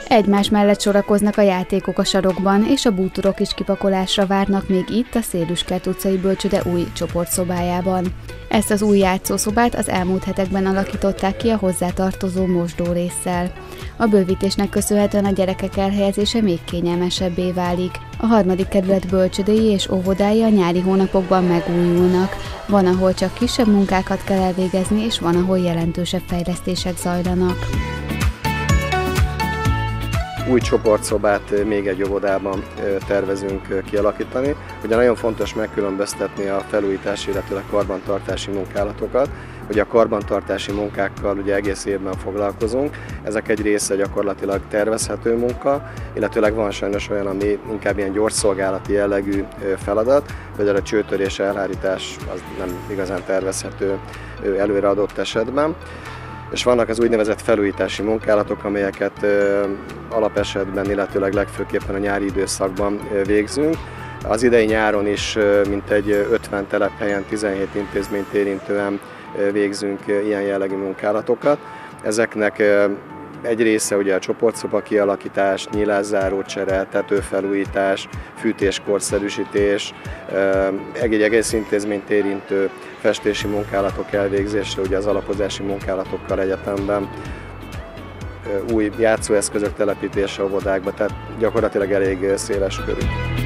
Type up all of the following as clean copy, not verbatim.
Egymás mellett sorakoznak a játékok a sarokban, és a bútorok is kipakolásra várnak még itt a Szélüskert utcai bölcsőde új csoportszobájában. Ezt az új játszószobát az elmúlt hetekben alakították ki a hozzátartozó mosdórésszel. A bővítésnek köszönhetően a gyerekek elhelyezése még kényelmesebbé válik. A 3. kerület bölcsődei és óvodái a nyári hónapokban megújulnak. Van, ahol csak kisebb munkákat kell elvégezni, és van, ahol jelentősebb fejlesztések zajlanak. Új csoportszobát még egy óvodában tervezünk kialakítani. Ugye nagyon fontos megkülönböztetni a felújítási, illetve karbantartási munkálatokat. Ugye a karbantartási munkákkal ugye egész évben foglalkozunk, ezek egy része gyakorlatilag tervezhető munka, illetőleg van sajnos olyan, ami inkább ilyen gyorsszolgálati jellegű feladat, például a csőtörés elhárítás az nem igazán tervezhető előre adott esetben. És vannak az úgynevezett felújítási munkálatok, amelyeket alapesetben, illetőleg legfőképpen a nyári időszakban végzünk. Az idei nyáron is mintegy 50 telephelyen, 17 intézményt érintően végzünk ilyen jellegű munkálatokat. Ezeknek egy része ugye a csoportszoba kialakítás, nyílászárócsere, tetőfelújítás, fűtéskorszerűsítés, egy egész intézményt érintő festési munkálatok elvégzése, ugye az alapozási munkálatokkal egyetemben, új játszóeszközök telepítése óvodákba, tehát gyakorlatilag elég széles körű.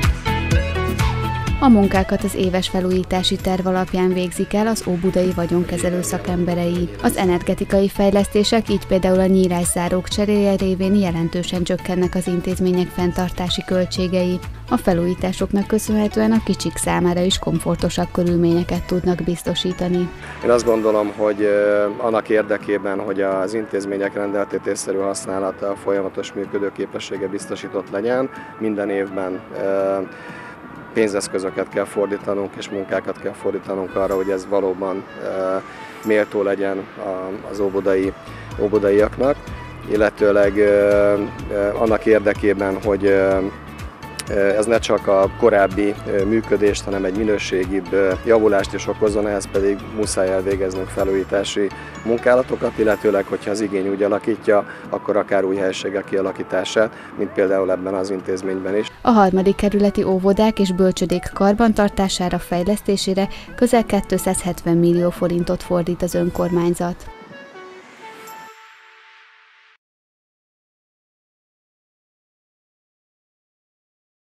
A munkákat az éves felújítási terv alapján végzik el az óbudai vagyonkezelő szakemberei. Az energetikai fejlesztések, így például a nyílászárók cseréje révén jelentősen csökkennek az intézmények fenntartási költségei. A felújításoknak köszönhetően a kicsik számára is komfortosabb körülményeket tudnak biztosítani. Én azt gondolom, hogy annak érdekében, hogy az intézmények rendeltetésszerű használata, folyamatos működőképessége biztosított legyen, minden évben pénzeszközöket kell fordítanunk és munkákat kell fordítanunk arra, hogy ez valóban méltó legyen az óbudaiaknak, illetőleg annak érdekében, hogy ez ne csak a korábbi működést, hanem egy minőségibb javulást is okozzon, ehhez pedig muszáj elvégeznünk felújítási munkálatokat, illetőleg, hogyha az igény úgy alakítja, akkor akár új helyiségek kialakítását, mint például ebben az intézményben is. A 3. kerületi óvodák és bölcsödék karbantartására, fejlesztésére közel 270 millió forintot fordít az önkormányzat.